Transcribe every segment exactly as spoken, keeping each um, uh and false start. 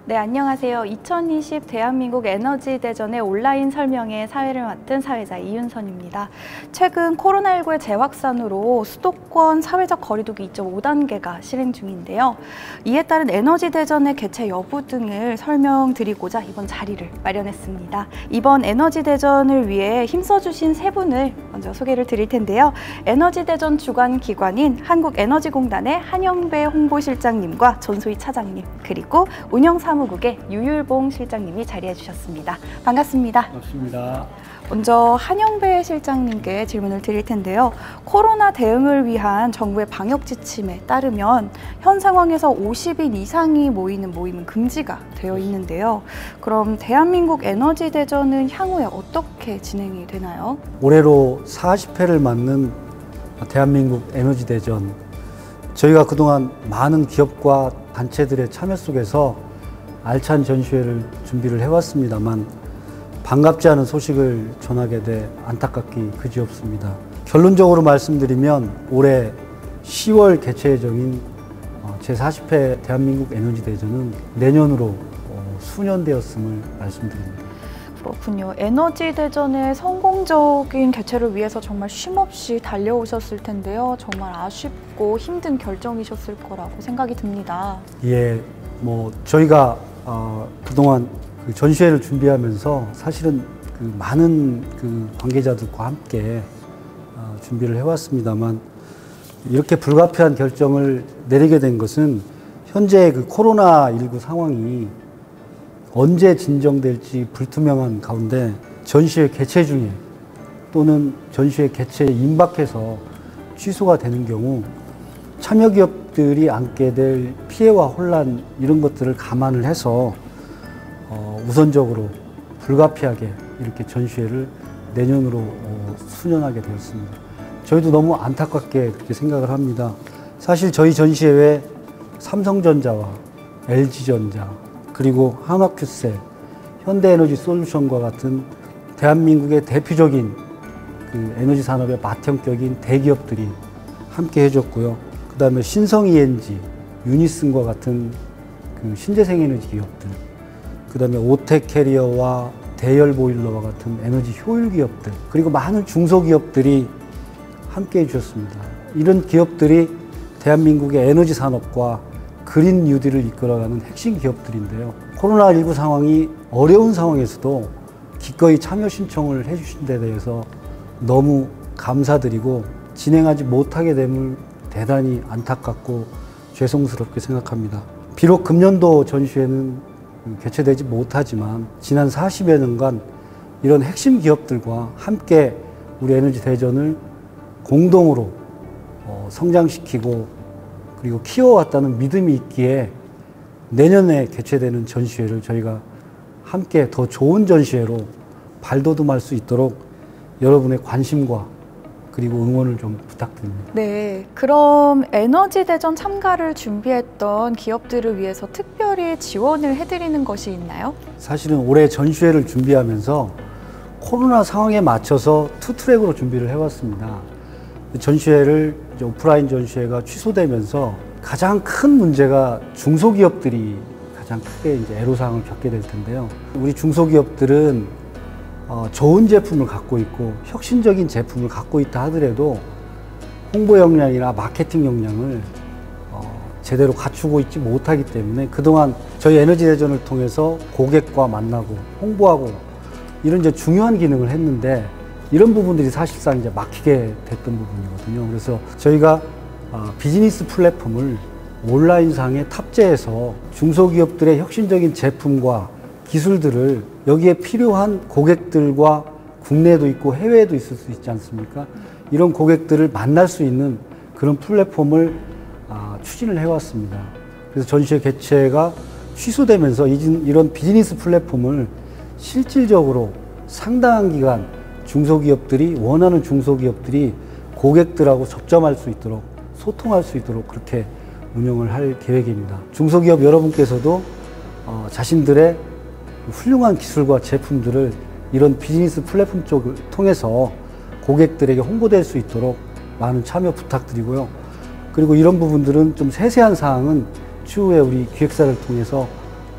네, 안녕하세요. 이천이십 대한민국 에너지 대전의 온라인 설명회 사회를 맡은 사회자 이윤선입니다. 최근 코로나십구의 재확산으로 수도권 사회적 거리두기 이 점 오 단계가 실행 중인데요. 이에 따른 에너지 대전의 개최 여부 등을 설명드리고자 이번 자리를 마련했습니다. 이번 에너지 대전을 위해 힘써주신 세 분을 먼저 소개를 드릴 텐데요. 에너지 대전 주관 기관인 한국에너지공단의 한영배 홍보실장님과 전소희 차장님, 그리고 운영사무 사무국의 유율봉 실장님이 자리해 주셨습니다. 반갑습니다. 반갑습니다. 먼저 한영배 실장님께 질문을 드릴 텐데요. 코로나 대응을 위한 정부의 방역 지침에 따르면 현 상황에서 오십 인 이상이 모이는 모임은 금지가 되어 있는데요. 그럼 대한민국 에너지 대전은 향후에 어떻게 진행이 되나요? 올해로 사십 회를 맞는 대한민국 에너지 대전. 저희가 그동안 많은 기업과 단체들의 참여 속에서 알찬 전시회를 준비를 해왔습니다만 반갑지 않은 소식을 전하게 돼 안타깝기 그지없습니다. 결론적으로 말씀드리면 올해 시월 개최 예정인 제사십 회 대한민국 에너지 대전은 내년으로 수년되었음을 말씀드립니다. 그렇군요. 에너지 대전의 성공적인 개최를 위해서 정말 쉼없이 달려오셨을 텐데요. 정말 아쉽고 힘든 결정이셨을 거라고 생각이 듭니다. 예, 뭐 저희가 어, 그동안 그 전시회를 준비하면서 사실은 그 많은 그 관계자들과 함께 어, 준비를 해왔습니다만 이렇게 불가피한 결정을 내리게 된 것은 현재 그 코로나 십구 상황이 언제 진정될지 불투명한 가운데 전시회 개최 중에 또는 전시회 개최에 임박해서 취소가 되는 경우 참여 기업들이 안게 될 피해와 혼란 이런 것들을 감안을 해서 어, 우선적으로 불가피하게 이렇게 전시회를 내년으로 어, 수년하게 되었습니다. 저희도 너무 안타깝게 그렇게 생각을 합니다. 사실 저희 전시회 외에 삼성전자와 엘지전자 그리고 한화큐셀, 현대에너지솔루션과 같은 대한민국의 대표적인 그 에너지 산업의 맏형격인 대기업들이 함께 해줬고요. 그 다음에 신성이엔지, 유니슨과 같은 그 신재생 에너지 기업들, 그 다음에 오텍캐리어와 대열보일러와 같은 에너지 효율 기업들, 그리고 많은 중소기업들이 함께 해주셨습니다. 이런 기업들이 대한민국의 에너지 산업과 그린 뉴딜을 이끌어가는 핵심 기업들인데요. 코로나 십구 상황이 어려운 상황에서도 기꺼이 참여 신청을 해주신 데 대해서 너무 감사드리고 진행하지 못하게 됨을 대단히 안타깝고 죄송스럽게 생각합니다. 비록 금년도 전시회는 개최되지 못하지만 지난 사십여 년간 이런 핵심 기업들과 함께 우리 에너지 대전을 공동으로 성장시키고 그리고 키워왔다는 믿음이 있기에 내년에 개최되는 전시회를 저희가 함께 더 좋은 전시회로 발돋움할 수 있도록 여러분의 관심과 그리고 응원을 좀 부탁드립니다. 네, 그럼 에너지 대전 참가를 준비했던 기업들을 위해서 특별히 지원을 해드리는 것이 있나요? 사실은 올해 전시회를 준비하면서 코로나 상황에 맞춰서 투 트랙으로 준비를 해왔습니다. 전시회를 이제 오프라인 전시회가 취소되면서 가장 큰 문제가 중소기업들이 가장 크게 이제 애로사항을 겪게 될 텐데요. 우리 중소기업들은 어, 좋은 제품을 갖고 있고 혁신적인 제품을 갖고 있다 하더라도 홍보 역량이나 마케팅 역량을 어, 제대로 갖추고 있지 못하기 때문에 그동안 저희 에너지 대전을 통해서 고객과 만나고 홍보하고 이런 이제 중요한 기능을 했는데 이런 부분들이 사실상 이제 막히게 됐던 부분이거든요. 그래서 저희가 어, 비즈니스 플랫폼을 온라인상에 탑재해서 중소기업들의 혁신적인 제품과 기술들을 여기에 필요한 고객들과 국내에도 있고 해외에도 있을 수 있지 않습니까? 이런 고객들을 만날 수 있는 그런 플랫폼을 아, 추진을 해왔습니다. 그래서 전시회 개최가 취소되면서 이런 비즈니스 플랫폼을 실질적으로 상당한 기간 중소기업들이 원하는 중소기업들이 고객들하고 접점할 수 있도록 소통할 수 있도록 그렇게 운영을 할 계획입니다. 중소기업 여러분께서도 어, 자신들의 훌륭한 기술과 제품들을 이런 비즈니스 플랫폼 쪽을 통해서 고객들에게 홍보될 수 있도록 많은 참여 부탁드리고요. 그리고 이런 부분들은 좀 세세한 사항은 추후에 우리 기획사를 통해서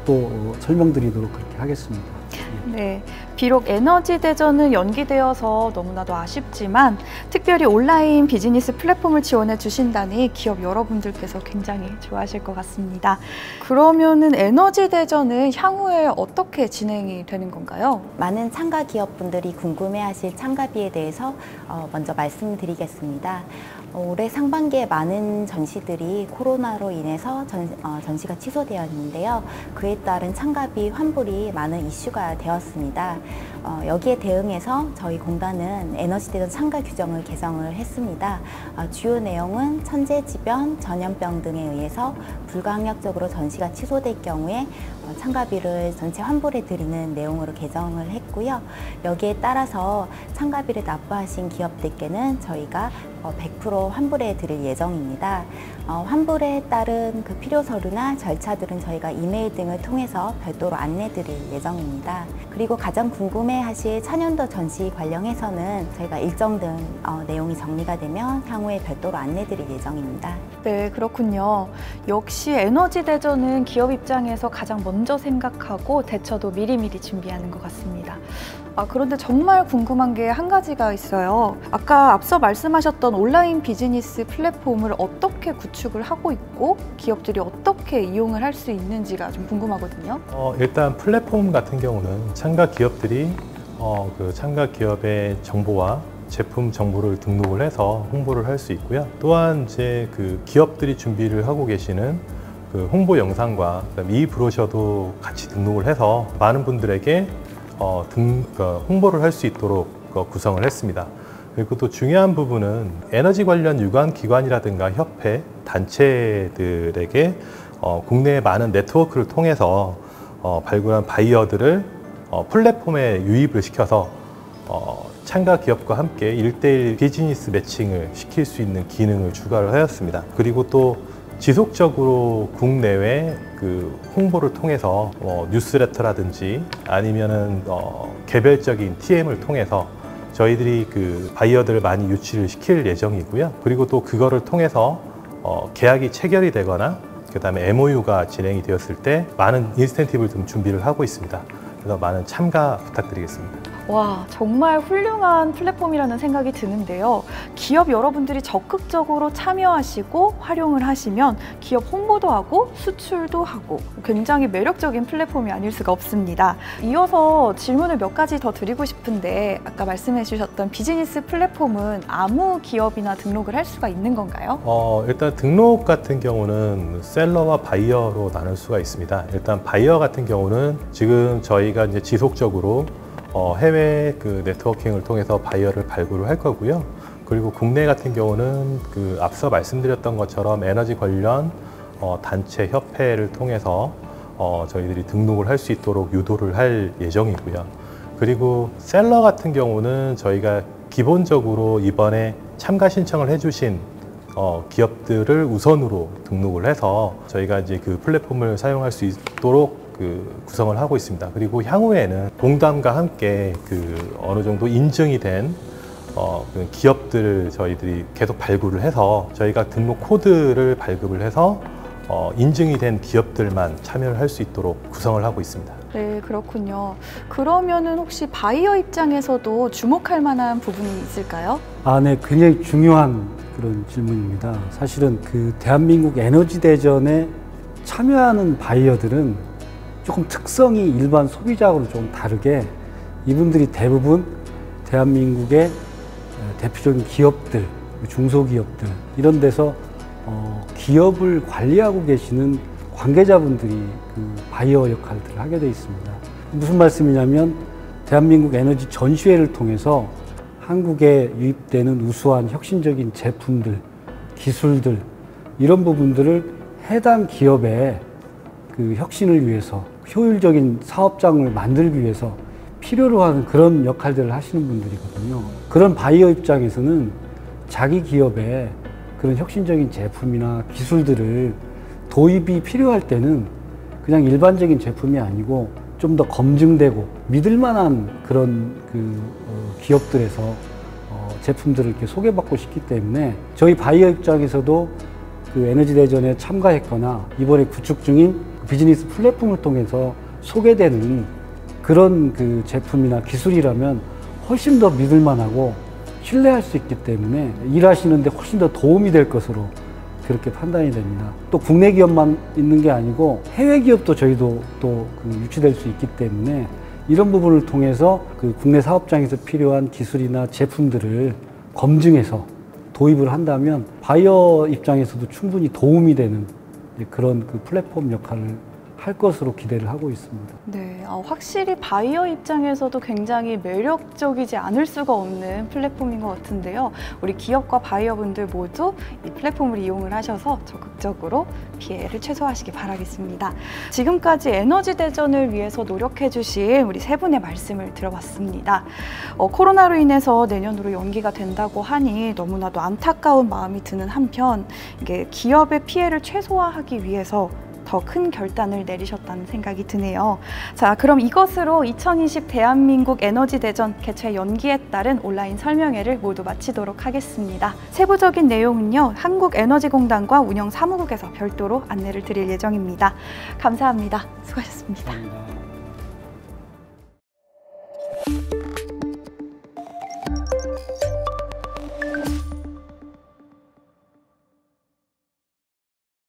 또 어, 설명드리도록 그렇게 하겠습니다. 네, 비록 에너지 대전은 연기되어서 너무나도 아쉽지만 특별히 온라인 비즈니스 플랫폼을 지원해 주신다니 기업 여러분들께서 굉장히 좋아하실 것 같습니다. 그러면은 에너지 대전은 향후에 어떻게 진행이 되는 건가요? 많은 참가 기업분들이 궁금해하실 참가비에 대해서 먼저 말씀드리겠습니다. 올해 상반기에 많은 전시들이 코로나로 인해서 전, 어, 전시가 취소되었는데요. 그에 따른 참가비 환불이 많은 이슈가 되었습니다. 어, 여기에 대응해서 저희 공단은 에너지대전 참가 규정을 개정을 했습니다. 어, 주요 내용은 천재지변, 전염병 등에 의해서 불가항력적으로 전시가 취소될 경우에 어, 참가비를 전체 환불해 드리는 내용으로 개정을 했고요. 여기에 따라서 참가비를 납부하신 기업들께는 저희가 어, 백 퍼센트 환불해 드릴 예정입니다. 어, 환불에 따른 그 필요 서류나 절차들은 저희가 이메일 등을 통해서 별도로 안내 드릴 예정입니다. 그리고 가장 궁금해 하실 차년도 전시 관련해서는 저희가 일정 등 어, 내용이 정리가 되면 향후에 별도로 안내 드릴 예정입니다. 네, 그렇군요. 역시 에너지 대전은 기업 입장에서 가장 먼저 생각하고 대처도 미리미리 준비하는 것 같습니다. 아, 그런데 정말 궁금한 게 한 가지가 있어요. 아까 앞서 말씀하셨던 온라인 비즈니스 플랫폼을 어떻게 구축을 하고 있고 기업들이 어떻게 이용을 할 수 있는지가 좀 궁금하거든요. 어, 일단 플랫폼 같은 경우는 참가 기업들이 어, 그 참가 기업의 정보와 제품 정보를 등록을 해서 홍보를 할 수 있고요. 또한 이제 그 기업들이 준비를 하고 계시는 그 홍보 영상과 이 브로셔도 같이 등록을 해서 많은 분들에게 어, 등, 그 홍보를 할 수 있도록 그 구성을 했습니다. 그리고 또 중요한 부분은 에너지 관련 유관 기관이라든가 협회, 단체들에게 어, 국내의 많은 네트워크를 통해서 어, 발굴한 바이어들을 어, 플랫폼에 유입을 시켜서 어, 참가 기업과 함께 일대일 비즈니스 매칭을 시킬 수 있는 기능을 추가를 하였습니다. 그리고 또 지속적으로 국내외 그 홍보를 통해서 어, 뉴스레터라든지 아니면은 어, 개별적인 티엠을 통해서 저희들이 그 바이어들을 많이 유치를 시킬 예정이고요. 그리고 또 그거를 통해서 어, 계약이 체결이 되거나 그 다음에 엠오유가 진행이 되었을 때 많은 인센티브를 좀 준비를 하고 있습니다. 그래서 많은 참가 부탁드리겠습니다. 와, 정말 훌륭한 플랫폼이라는 생각이 드는데요. 기업 여러분들이 적극적으로 참여하시고 활용을 하시면 기업 홍보도 하고 수출도 하고 굉장히 매력적인 플랫폼이 아닐 수가 없습니다. 이어서 질문을 몇 가지 더 드리고 싶은데 아까 말씀해 주셨던 비즈니스 플랫폼은 아무 기업이나 등록을 할 수가 있는 건가요? 어, 일단 등록 같은 경우는 셀러와 바이어로 나눌 수가 있습니다. 일단 바이어 같은 경우는 지금 저희가 이제 지속적으로 어, 해외 그 네트워킹을 통해서 바이어를 발굴을 할 거고요. 그리고 국내 같은 경우는 그 앞서 말씀드렸던 것처럼 에너지 관련 어, 단체 협회를 통해서 어, 저희들이 등록을 할 수 있도록 유도를 할 예정이고요. 그리고 셀러 같은 경우는 저희가 기본적으로 이번에 참가 신청을 해주신 어, 기업들을 우선으로 등록을 해서 저희가 이제 그 플랫폼을 사용할 수 있도록 그 구성을 하고 있습니다. 그리고 향후에는 공단과 함께 그 어느 정도 인증이 된 어, 그 기업들을 저희들이 계속 발굴을 해서 저희가 등록 코드를 발급을 해서 어, 인증이 된 기업들만 참여를 할 수 있도록 구성을 하고 있습니다. 네, 그렇군요. 그러면은 혹시 바이어 입장에서도 주목할 만한 부분이 있을까요? 아, 네, 굉장히 중요한 그런 질문입니다. 사실은 그 대한민국 에너지 대전에 참여하는 바이어들은 조금 특성이 일반 소비자하고는 좀 다르게 이분들이 대부분 대한민국의 대표적인 기업들, 중소기업들 이런 데서 어, 기업을 관리하고 계시는 관계자분들이 그 바이어 역할들을 하게 되어 있습니다. 무슨 말씀이냐면 대한민국 에너지 전시회를 통해서 한국에 유입되는 우수한 혁신적인 제품들, 기술들 이런 부분들을 해당 기업의 그 혁신을 위해서 효율적인 사업장을 만들기 위해서 필요로 하는 그런 역할들을 하시는 분들이거든요. 그런 바이어 입장에서는 자기 기업에 그런 혁신적인 제품이나 기술들을 도입이 필요할 때는 그냥 일반적인 제품이 아니고 좀 더 검증되고 믿을 만한 그런 그 어, 기업들에서 어, 제품들을 이렇게 소개받고 싶기 때문에 저희 바이어 입장에서도 그 에너지 대전에 참가했거나 이번에 구축 중인 비즈니스 플랫폼을 통해서 소개되는 그런 그 제품이나 기술이라면 훨씬 더 믿을만하고 신뢰할 수 있기 때문에 일하시는데 훨씬 더 도움이 될 것으로 그렇게 판단이 됩니다. 또 국내 기업만 있는 게 아니고 해외 기업도 저희도 또 그 유치될 수 있기 때문에 이런 부분을 통해서 그 국내 사업장에서 필요한 기술이나 제품들을 검증해서 도입을 한다면 바이어 입장에서도 충분히 도움이 되는 그런 그 플랫폼 역할을 할 것으로 기대를 하고 있습니다. 네, 어, 확실히 바이어 입장에서도 굉장히 매력적이지 않을 수가 없는 플랫폼인 것 같은데요. 우리 기업과 바이어분들 모두 이 플랫폼을 이용을 하셔서 적극적으로 피해를 최소화하시기 바라겠습니다. 지금까지 에너지 대전을 위해서 노력해 주신 우리 세 분의 말씀을 들어봤습니다. 어, 코로나로 인해서 내년으로 연기가 된다고 하니 너무나도 안타까운 마음이 드는 한편 이게 기업의 피해를 최소화하기 위해서 더 큰 결단을 내리셨다는 생각이 드네요. 자, 그럼 이것으로 이천이십 대한민국 에너지 대전 개최 연기에 따른 온라인 설명회를 모두 마치도록 하겠습니다. 세부적인 내용은요, 한국에너지공단과 운영사무국에서 별도로 안내를 드릴 예정입니다. 감사합니다. 수고하셨습니다. 감사합니다.